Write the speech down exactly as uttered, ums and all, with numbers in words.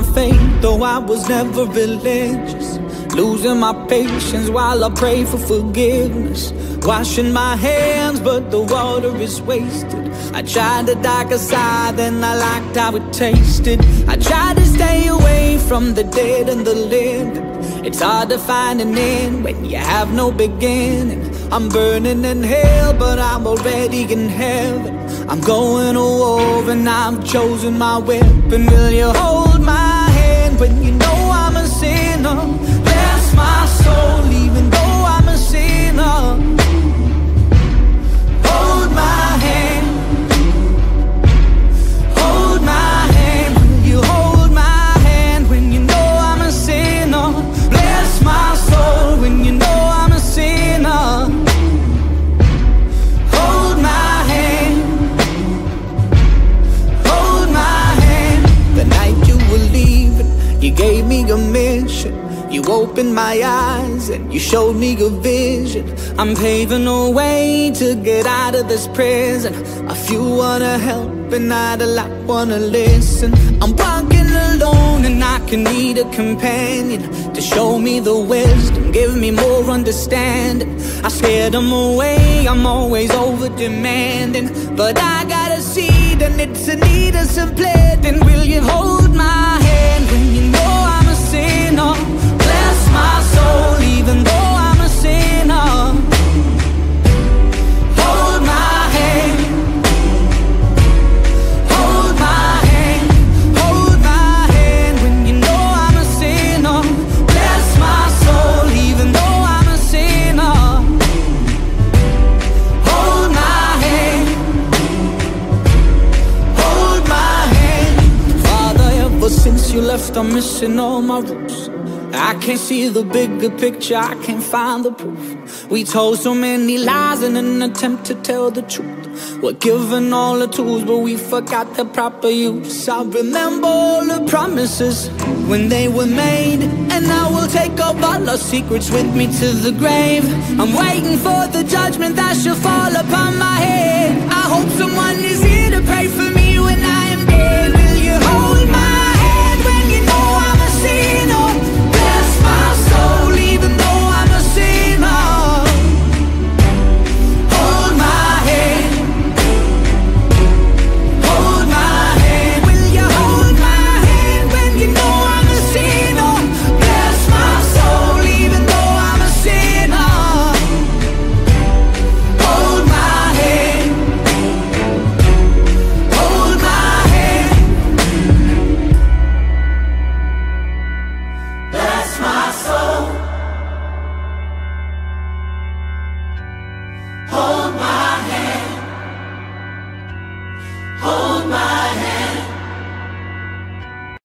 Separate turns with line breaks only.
my faith, though I was never religious. Losing my patience while I pray for forgiveness. Washing my hands, but the water is wasted. I tried the darker side, then I liked how it tasted. I tried to stay away from the dead and the living. It's hard to find an end when you have no beginning. I'm burning in hell, but I'm already in heaven. I'm going to war and I've chosen my weapon. Will you hold my hand when you know I'm a sinner? Bless my soul even though I'm a sinner. Hold my hand. Hold my hand. Will you hold my hand when you know I'm a sinner? Bless my soul when you know I'm a sinner. Hold my hand. Hold my hand. The night you were leaving, you gave me a mission. You opened my eyes and you showed me a vision. I'm paving a way to get out of this prison. A few wanna help and not a lot wanna listen. I'm walking alone and I can need a companion to show me the wisdom, give me more understanding. I scared them away, I'm always over demanding, but I got a seed and it's a need of some planting. Will you hold my hand when you know I'm a sinner? Bless my soul even though I'm a sinner. Hold my hand. Hold my hand. Hold my hand when you know I'm a sinner. Bless my soul even though I'm a sinner. Hold my hand. Hold my hand. Father, ever since you left I'm missing all my roots. I can't see the bigger picture, I can't find the proof. We told so many lies in an attempt to tell the truth. We're given all the tools, but we forgot the proper use. I remember all the promises when they were made, and I will take up all our secrets with me to the grave. I'm waiting for the judgment that shall fall upon my head. I hope someone is here to pray for me.